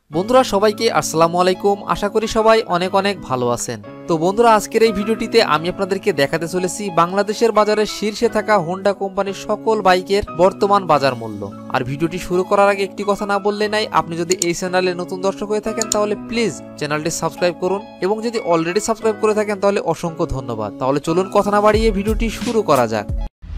বন্ধুরা সবাইকে আসসালামু আলাইকুম। আশা করি সবাই অনেক অনেক ভালো আছেন। তো বন্ধুরা আজকের এই ভিডিওটিতে আমি আপনাদেরকে দেখাতে চলেছি বাংলাদেশের বাজারে শীর্ষে থাকা হোন্ডা কোম্পানির সকল বাইকের বর্তমান বাজার মূল্য। আর ভিডিওটি শুরু করার আগে একটি কথা না বললে নাই, আপনি যদি এই চ্যানেলে নতুন দর্শক হয়ে থাকেন তাহলে প্লিজ চ্যানেলটি সাবস্ক্রাইব করুন, এবং যদি অলরেডি সাবস্ক্রাইব করে থাকেন তাহলে অসংখ্য ধন্যবাদ। তাহলে চলুন কথা না বাড়িয়ে ভিডিওটি শুরু করা যাক।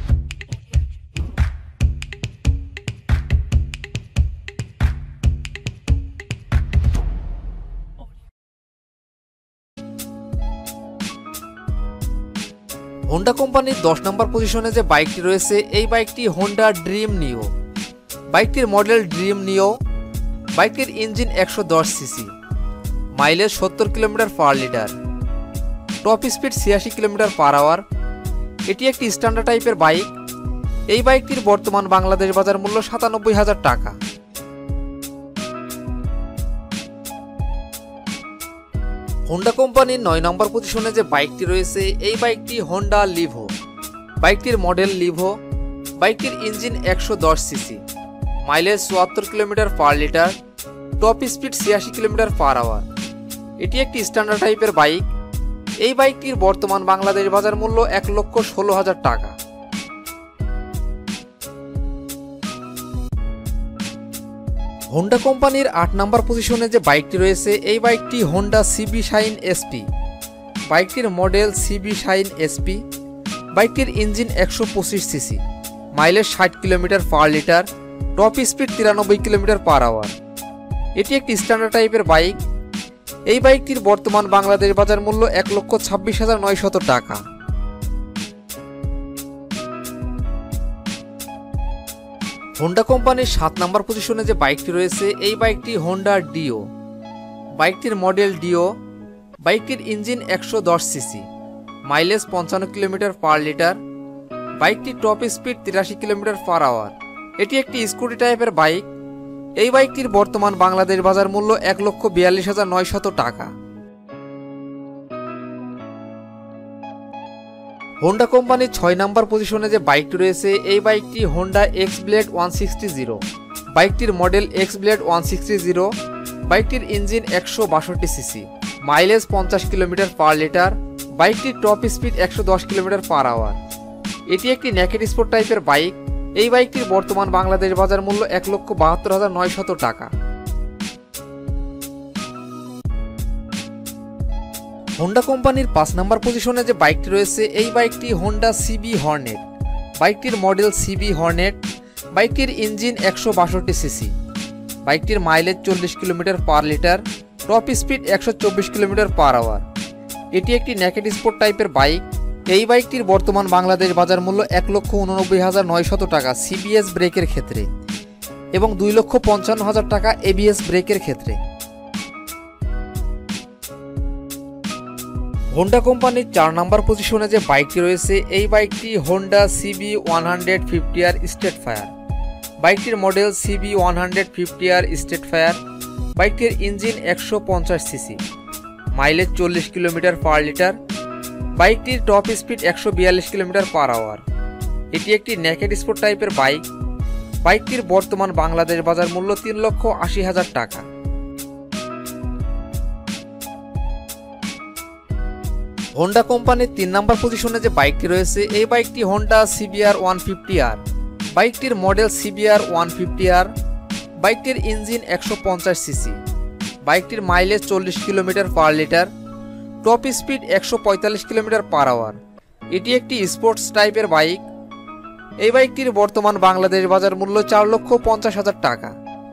হোন্ডা কোম্পানির 10 নম্বর পজিশনে যে বাইকটি রয়েছে এই বাইকটি হোন্ডা ড্রিম নিও। বাইকটির মডেল ড্রিম নিও। বাইকটির engine 110 CC, mileage 70 kilometre per litre, top speed 86 kilometre per hour. এটি একটি স্ট্যান্ডার্ড টাইপের বাইক। এই বাইকটির বর্তমান বাংলাদেশ বাজার মূল্য 97,000 টাকা। হোন্ডা কোম্পানির 9 নম্বর পজিশনে যে বাইকটি রয়েছে এই বাইকটি হোন্ডা লিভো। বাইকটির মডেল লিভো। বাইকটির engine 110 CC, mileage 74 kilometre per litre, top speed 86 kilometre per hour. এটি একটি স্ট্যান্ডার্ড টাইপের বাইক। এই বাইকটির বর্তমান বাংলাদেশ বাজার মূল্য 1,16,000 টাকা। হোন্ডা কোম্পানির 8 নম্বর পজিশনে যে বাইকটি রয়েছে এই বাইকটি হোন্ডা সিবি শাইন এসপি। বাইকটির মডেল সিবি শাইন এসপি। বাইকটির engine 125 CC, mileage 60 kilometre per litre, top speed 93 kilometre per hour. এটি একটি স্ট্যান্ডার্ড টাইপের বাইক। এই বাইকটির বর্তমান বাংলাদেশ বাজার মূল্য 1,26,900 টাকা। হোন্ডা কোম্পানির 7 নম্বর পজিশনে যে বাইকটি রয়েছে এই বাইকটি হোন্ডা ডিও। বাইকটির মডেল ডিও। বাইকটির engine 110 CC, mileage 55 kilometre per litre. বাইকটির top speed 83 kilometre per hour. এটি একটি স্কুটি টাইপের বাইক। এই বাইকটির বর্তমান বাংলাদেশ বাজার মূল্য 1,42,900 টাকা। হোন্ডা কোম্পানির 6 নম্বর পজিশনে যে বাইকটি রয়েছে এই বাইকটি হোন্ডা এক্স ব্লেড 160। বাইকটির মডেল এক্স ব্লেড 160। বাইকটির engine 162 CC, mileage 50 kilometre per litre. বাইকটির top speed 110 kilometre per hour. এটি একটি নেকেড স্পোর্ট টাইপের বাইক। এই বাইকটির বর্তমান বাংলাদেশ বাজার মূল্য 1,72,900 টাকা। হোন্ডা কোম্পানির 5 নম্বর পজিশনে যে বাইকটি রয়েছে এই বাইকটি হোন্ডা সিবি হর্নেট। বাইকটির মডেল সিবি হর্নেট। বাইকটির ইঞ্জিন 162 সিসি। বাইকটির mileage 40 kilometre per litre, top speed 124 kilometre per hour. এটি একটি নেকেড স্পোর্ট টাইপের বাইক। এই বাইকটির বর্তমান বাংলাদেশ বাজার মূল্য 1,89,900 টাকা সিবিএস ব্রেকের ক্ষেত্রে, এবং 2,55,000 টাকা এবিএস ব্রেকের ক্ষেত্রে। হোন্ডা কোম্পানির 4 নম্বর পজিশনে যে বাইকটি রয়েছে এই বাইকটি Honda CB 150R Street Fire. বাইকটির model CB 150R Street Fire. বাইকটির engine 150 CC, mileage 40 kilometre per litre. বাইকটির top speed 142 kilometre per hour. এটি একটি নেকেড স্পোর্ট টাইপের বাইক। বাইকটির বর্তমান বাংলাদেশ বাজার মূল্য 3,80,000 টাকা। হোন্ডা কোম্পানির 3 নম্বর পজিশনে যে বাইকটি রয়েছে এই বাইকটি হোন্ডা সিবিআর 150R। বাইকটির মডেল সিবিআর 150R। বাইকটির ইঞ্জিন 150 সিসি। বাইকটির mileage 40 kilometre per litre, top speed 145 kilometre per hour. এটি একটি স্পোর্টস টাইপের বাইক। এই বাইকটির বর্তমান বাংলাদেশ বাজার মূল্য 4,50,000 টাকা।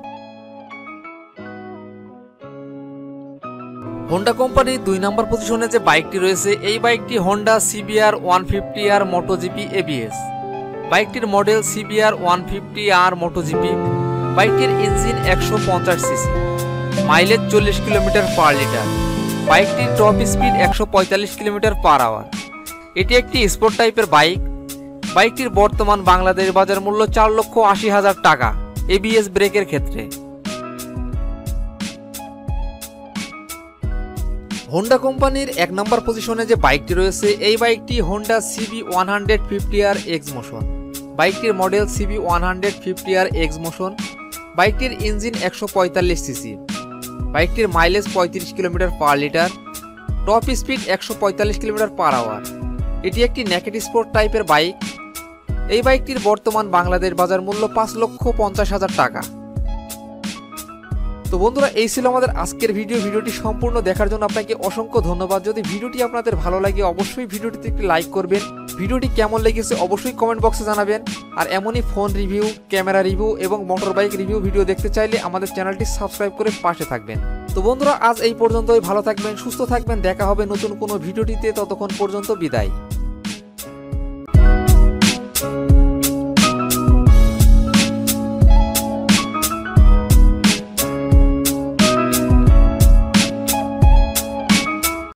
হোন্ডা কোম্পানির 2 নম্বর পজিশনে যে বাইকটি রয়েছে এই বাইকটি Honda CBR 150R MotoGP ABS. বাইকটির মডেল সিবিআর 150R মোটোজিপি। বাইকটির engine 150 CC, mileage 40 kilometre per litre. বাইকটির top speed 145 kilometre per hour. এটি একটি স্পোর্ট টাইপের বাইক। বাইকটির বর্তমান বাংলাদেশ বাজার মূল্য 4,80,000 টাকা এবিএস ব্রেকের ক্ষেত্রে। হোন্ডা কোম্পানির 1 নম্বর পজিশনে যে বাইকটি রয়েছে এই বাইকটি Honda CB 150R X Motion. বাইকটির model CB 150R X Motion. বাইকটির ইঞ্জিন 145 সিসি, বাইকটির mileage 35 kilometre per litre, top speed 145 kilometre per hour. এটি একটি নেকেড স্পোর্ট টাইপের বাইক। এই বাইকটির বর্তমান বাংলাদেশ বাজার মূল্য 5,50,000 টাকা। তো বন্ধুরা, এই ছিল আমাদের আজকের ভিডিওটি সম্পূর্ণ দেখার জন্য আপনাকে অসংখ্য ধন্যবাদ। যদি ভিডিওটি আপনাদের ভালো লাগে অবশ্যই ভিডিওটিতে একটি লাইক করবেন। ভিডিওটি কেমন লেগেছে অবশ্যই কমেন্ট বক্সে জানাবেন। আর এমনই ফোন রিভিউ, ক্যামেরা রিভিউ এবং মোটর বাইক রিভিউ ভিডিও দেখতে চাইলে আমাদের চ্যানেলটি সাবস্ক্রাইব করে পাশে থাকবেন। তো বন্ধুরা, আজ এই পর্যন্তই। ভালো থাকবেন, সুস্থ থাকবেন। দেখা হবে নতুন কোনো ভিডিওটিতে। ততক্ষণ পর্যন্ত বিদায়।